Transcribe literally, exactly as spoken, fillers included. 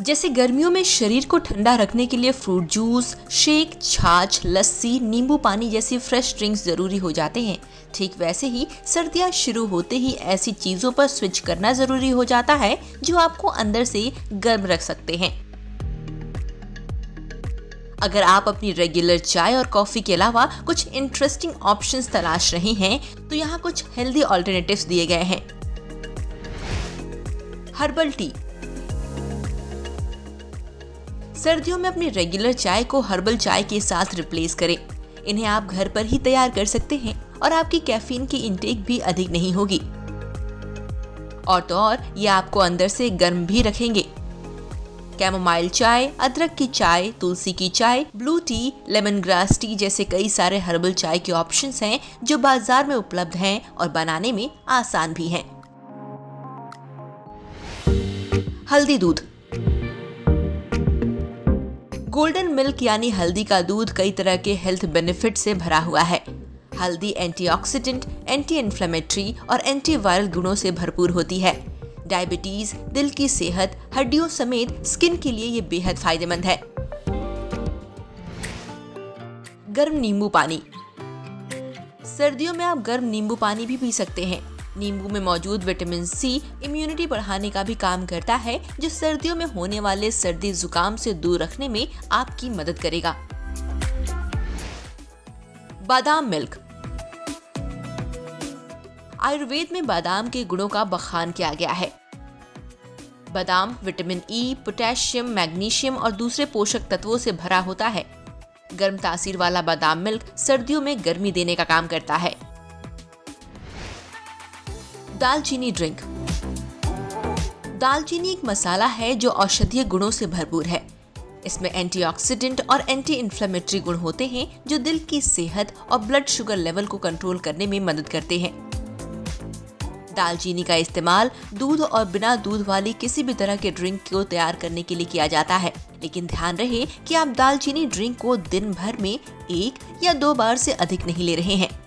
जैसे गर्मियों में शरीर को ठंडा रखने के लिए फ्रूट जूस, शेक, छाछ, लस्सी, नींबू पानी जैसी फ्रेश ड्रिंक्स जरूरी हो जाते हैं, ठीक वैसे ही सर्दियां शुरू होते ही ऐसी चीजों पर स्विच करना जरूरी हो जाता है जो आपको अंदर से गर्म रख सकते हैं। अगर आप अपनी रेगुलर चाय और कॉफी के अलावा कुछ इंटरेस्टिंग ऑप्शंस तलाश रहे हैं तो यहाँ कुछ हेल्दी ऑल्टरनेटिव्स दिए गए हैं। Herbal tea. सर्दियों में अपनी रेगुलर चाय को हर्बल चाय के साथ रिप्लेस करें। इन्हें आप घर पर ही तैयार कर सकते हैं और आपकी कैफीन की इंटेक भी अधिक नहीं होगी। और तो और ये आपको अंदर से गर्म भी रखेंगे। कैमोमाइल चाय, अदरक की चाय, तुलसी की चाय, blue tea, lemongrass tea जैसे कई सारे हर्बल चाय के ऑप्शंस हैं जो बाजार में उपलब्ध हैं और बनाने में आसान भी हैं। हल्दी दूध। गोल्डन मिल्क यानी हल्दी का दूध कई तरह के हेल्थ बेनिफिट से भरा हुआ है। हल्दी एंटीऑक्सीडेंट, एंटी इन्फ्लेमेटरी और एंटीवायरल गुणों से भरपूर होती है। डायबिटीज, दिल की सेहत, हड्डियों समेत स्किन के लिए ये बेहद फायदेमंद है। गर्म नींबू पानी। सर्दियों में आप गर्म नींबू पानी भी पी सकते हैं। नींबू में मौजूद विटामिन सी इम्यूनिटी बढ़ाने का भी काम करता है, जो सर्दियों में होने वाले सर्दी जुकाम से दूर रखने में आपकी मदद करेगा। बादाम मिल्क। आयुर्वेद में बादाम के गुणों का बखान किया गया है। बादाम विटामिन ई, पोटेशियम, मैग्नीशियम और दूसरे पोषक तत्वों से भरा होता है। गर्म तासीर वाला बादाम मिल्क सर्दियों में गर्मी देने का काम करता है। दालचीनी ड्रिंक। दालचीनी एक मसाला है जो औषधीय गुणों से भरपूर है। इसमें एंटीऑक्सीडेंट और एंटी इन्फ्लेमेटरी गुण होते हैं जो दिल की सेहत और ब्लड शुगर लेवल को कंट्रोल करने में मदद करते हैं। दालचीनी का इस्तेमाल दूध और बिना दूध वाली किसी भी तरह के ड्रिंक को तैयार करने के लिए किया जाता है, लेकिन ध्यान रहे कि आप दालचीनी ड्रिंक को दिन भर में एक या दो बार से अधिक नहीं ले रहे हैं।